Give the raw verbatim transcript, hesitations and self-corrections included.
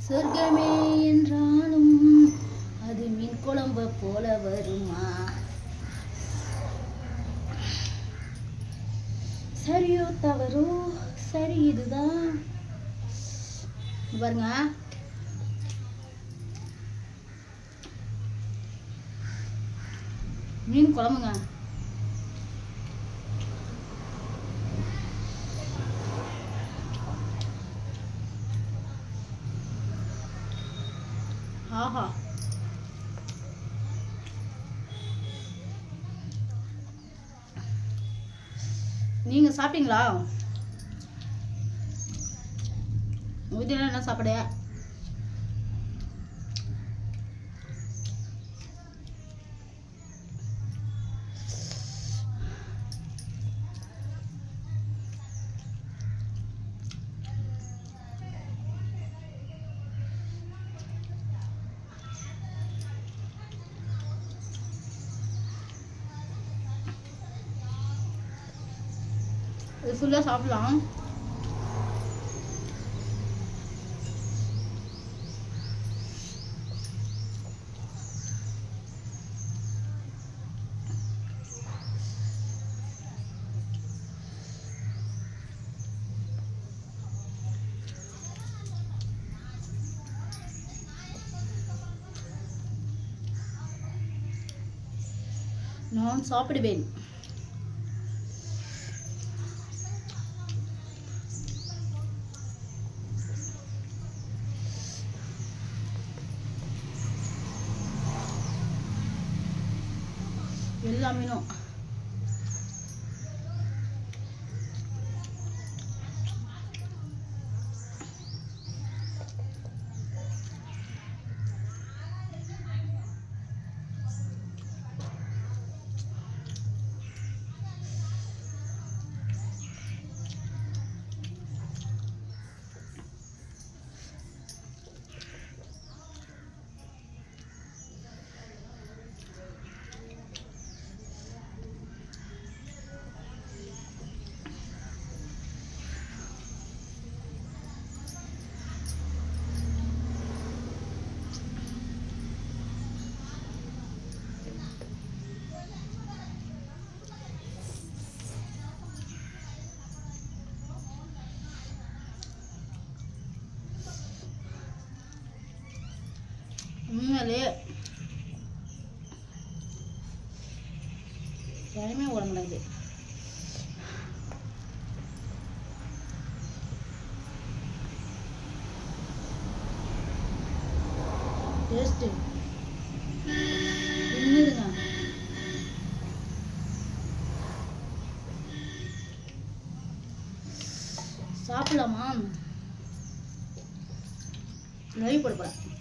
சொர்க்கமே என்றாலும் அது மீன் குழம்பு போல வருமா? சரியோ தவறோ, சரி இதுதான். பாருங்க, மீன் குழம்புங்க. ஆஹா, நீங்க சாப்பிட்டீங்களா? வீட்டில் என்ன சாப்பாடு? இது ஃபுல்லாக சாப்பிடலாம். நான் சாப்பிடுவேன். எல்லா மீனும் உண்மையிலே யாருமே ஓட முடியாது. டேஸ்ட்டு இன்னுதுங்க. சாப்பிடலாமா? நெய் போட போறேன்.